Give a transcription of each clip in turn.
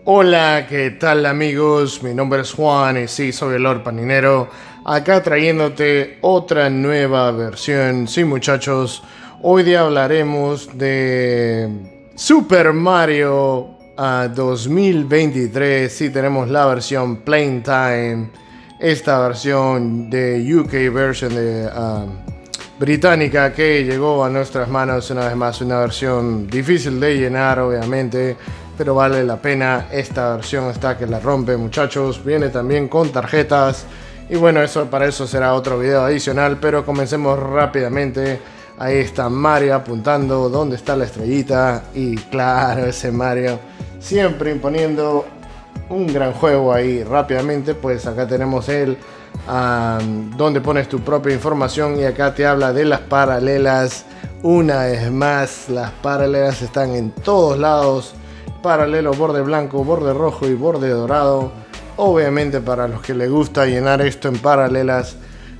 Hola, ¿qué tal amigos? Mi nombre es Juan y sí, soy el Lord Paninero, acá trayéndote otra nueva versión. Sí muchachos, hoy día hablaremos de Super Mario 2023. Sí, tenemos la versión Plain Time, esta versión de UK version de británica que llegó a nuestras manos una vez más. Una versión difícil de llenar obviamente, pero vale la pena. Esta versión está que la rompe muchachos. Viene también con tarjetas y bueno, para eso será otro video adicional, pero comencemos rápidamente. Ahí está Mario apuntando donde está la estrellita y claro, ese Mario siempre imponiendo un gran juego ahí rápidamente. Pues acá tenemos el donde pones tu propia información y acá te habla de las paralelas. Una vez más, las paralelas están en todos lados. Paralelo, borde blanco, borde rojo y borde dorado. Obviamente para los que les gusta llenar esto en paralelas,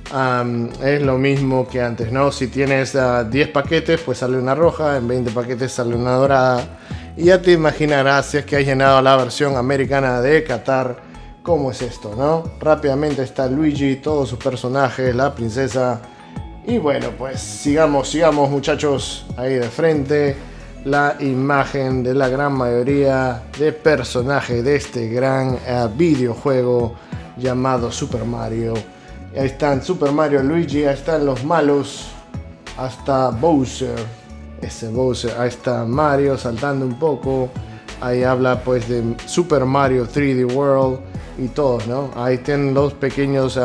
es lo mismo que antes, ¿no? Si tienes 10 paquetes, pues sale una roja, en 20 paquetes sale una dorada. Y ya te imaginarás, si es que has llenado la versión americana de Qatar, cómo es esto, ¿no? Rápidamente está Luigi, todos sus personajes, la princesa. Y bueno, pues sigamos muchachos, ahí de frente la imagen de la gran mayoría de personajes de este gran videojuego llamado Super Mario. Ahí están Super Mario, Luigi, ahí están los malos, hasta Bowser, ese Bowser, ahí está Mario saltando un poco. Ahí habla pues de Super Mario 3D World y todos, ¿no? Ahí tienen los pequeños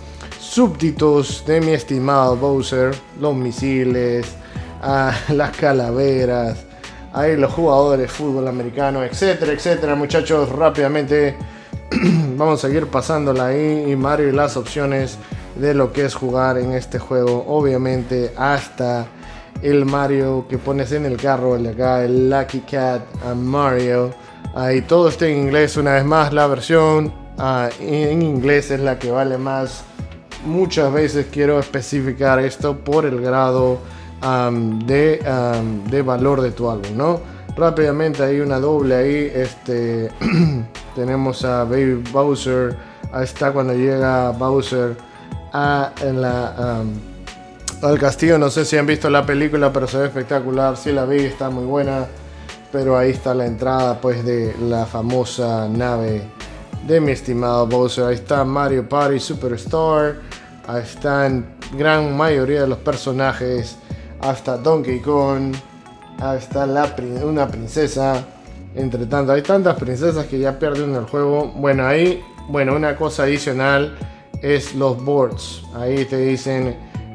súbditos de mi estimado Bowser, los misiles, las calaveras, ahí los jugadores de fútbol americano, etcétera, etcétera. Muchachos, rápidamente vamos a seguir pasándola ahí y Mario y las opciones de lo que es jugar en este juego. Obviamente hasta el Mario que pones en el carro, el de acá, el Lucky Cat Mario. Ahí todo está en inglés. Una vez más, la versión en inglés es la que vale más. Muchas veces quiero especificar esto por el grado de valor de tu álbum, ¿no? Rápidamente hay una doble ahí. Tenemos a Baby Bowser. Ahí está cuando llega Bowser al castillo. No sé si han visto la película, pero se ve espectacular. Sí la vi, está muy buena. Pero ahí está la entrada pues de la famosa nave de mi estimado Bowser. Ahí está Mario Party Superstar. Ahí están gran mayoría de los personajes. Hasta Donkey Kong. Ahí está una princesa. Entre tanto, hay tantas princesas que ya pierden el juego. Bueno, ahí, una cosa adicional es los boards. Ahí te dicen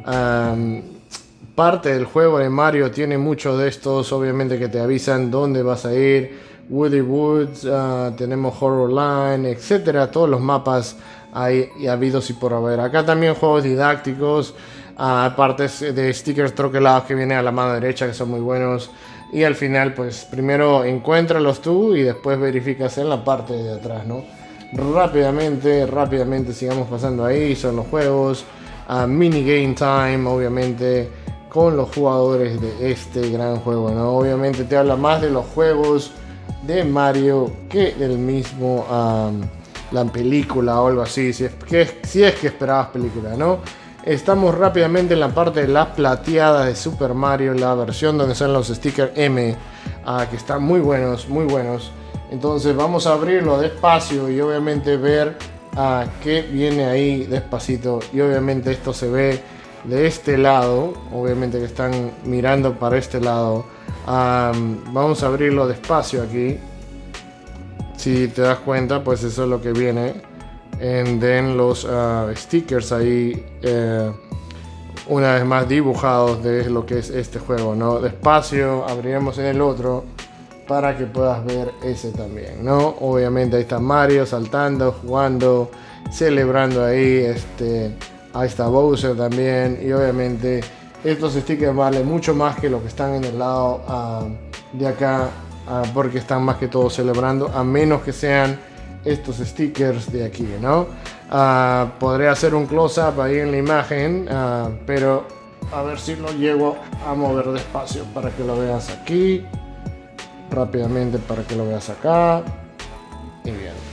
parte del juego de Mario tiene muchos de estos, obviamente, que te avisan dónde vas a ir. Woody Woods, tenemos Horror Line, etcétera. Todos los mapas hay habidos y por haber. Acá también juegos didácticos, partes de stickers troquelados que vienen a la mano derecha, que son muy buenos. Y al final, pues primero encuéntralos tú y después verificas en la parte de atrás, ¿no? Rápidamente sigamos pasando ahí. Son los juegos, mini game time, obviamente, con los jugadores de este gran juego, ¿no? Obviamente te habla más de los juegos de Mario que del mismo la película o algo así, si es que esperabas película, ¿no? Estamos rápidamente en la parte de las plateadas de Super Mario, la versión donde son los stickers M, que están muy buenos. Entonces vamos a abrirlo despacio y obviamente ver qué viene ahí despacito. Y obviamente esto se ve de este lado, obviamente que están mirando para este lado. Vamos a abrirlo despacio aquí. Si te das cuenta, pues eso es lo que viene. En los stickers ahí, una vez más dibujados de lo que es este juego, ¿no? Despacio abriremos en el otro para que puedas ver ese también, ¿no? Obviamente ahí está Mario saltando, jugando, celebrando ahí. Ahí está Bowser también. Y obviamente estos stickers valen mucho más que los que están en el lado de acá, porque están más que todo celebrando, a menos que sean estos stickers de aquí, ¿no? Podré hacer un close-up ahí en la imagen, pero a ver si lo llego a mover despacio para que lo veas aquí. Rápidamente para que lo veas acá.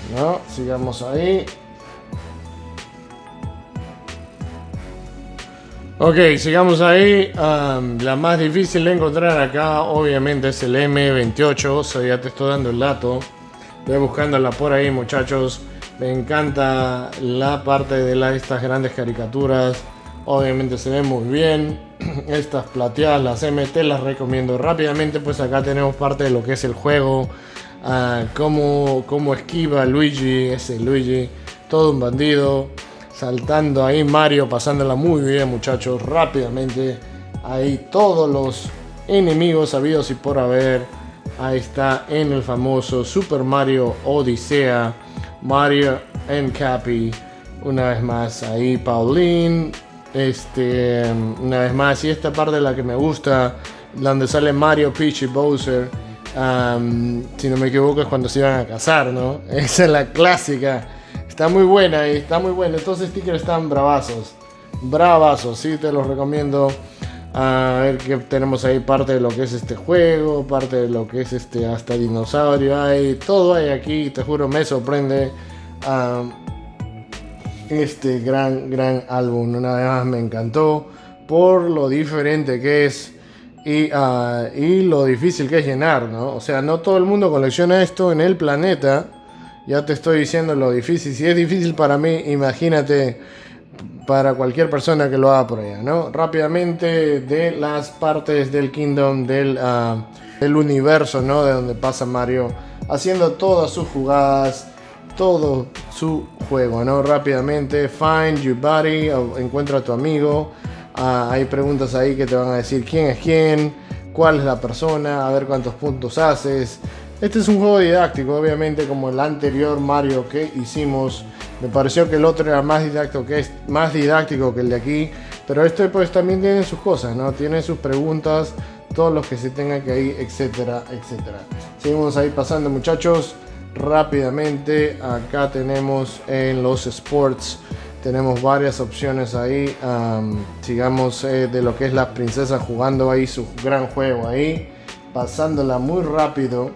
¿no? Sigamos ahí. Ok, sigamos ahí. La más difícil de encontrar acá obviamente es el M28. O sea, ya te estoy dando el dato. Voy buscándola por ahí, muchachos. Me encanta la parte de estas grandes caricaturas. Obviamente se ve muy bien. Estas plateadas, las MT, las recomiendo rápidamente. Pues acá tenemos parte de lo que es el juego. Cómo esquiva Luigi, ese Luigi. Todo un bandido. Saltando ahí Mario, pasándola muy bien, muchachos. Rápidamente. Ahí todos los enemigos habidos y por haber. Ahí está en el famoso Super Mario Odisea. Mario and Cappy. Una vez más ahí Pauline. Una vez más. Y esta parte es la que me gusta. Donde sale Mario, Peach y Bowser. Si no me equivoco es cuando se iban a casar, ¿no? Esa es la clásica. Está muy buena y está muy buena. Estos stickers están bravazos. Bravazos, sí, te los recomiendo. A ver que tenemos ahí parte de lo que es este juego, parte de lo que es hasta dinosaurio hay, todo hay aquí, te juro, me sorprende este gran álbum. Una vez más me encantó por lo diferente que es y lo difícil que es llenar, ¿no? O sea, no todo el mundo colecciona esto en el planeta. Ya te estoy diciendo lo difícil. Si es difícil para mí, imagínate para cualquier persona que lo haga por allá, ¿no? Rápidamente de las partes del Kingdom, del universo, ¿no? De donde pasa Mario, haciendo todas sus jugadas, todo su juego, ¿no? Rápidamente, find your buddy, encuentra a tu amigo. Hay preguntas ahí que te van a decir quién es quién, cuál es la persona, a ver cuántos puntos haces. Este es un juego didáctico, obviamente, como el anterior Mario que hicimos. Me pareció que el otro era más didáctico que el de aquí. Pero este pues también tiene sus cosas, ¿no? Tiene sus preguntas, todos los que se tengan que ir, etcétera, etcétera. Seguimos ahí pasando, muchachos. Rápidamente, acá tenemos en los sports. Tenemos varias opciones ahí. Sigamos de lo que es la princesa jugando ahí su gran juego ahí. Pasándola muy rápido.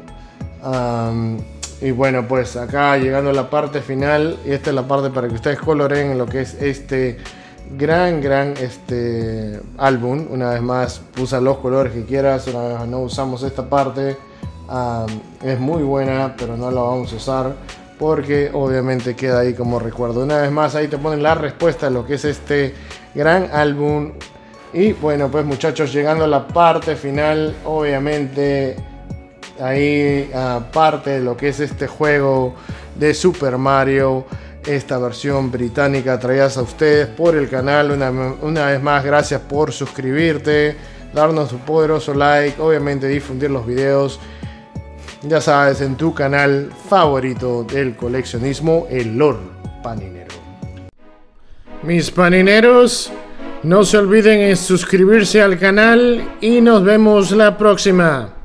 Y bueno, pues acá llegando a la parte final, y esta es la parte para que ustedes coloreen lo que es este gran álbum. Una vez más, usa los colores que quieras. Una vez más, no usamos esta parte. Es muy buena, pero no la vamos a usar porque obviamente queda ahí como recuerdo. Una vez más, ahí te ponen la respuesta a lo que es este gran álbum. Y bueno, pues muchachos, llegando a la parte final, obviamente ahí parte de lo que es este juego de Super Mario, esta versión británica traídas a ustedes por el canal. Una vez más, gracias por suscribirte, darnos un poderoso like, obviamente difundir los videos, ya sabes, en tu canal favorito del coleccionismo, el Lord Paninero. Mis panineros, no se olviden de suscribirse al canal y nos vemos la próxima.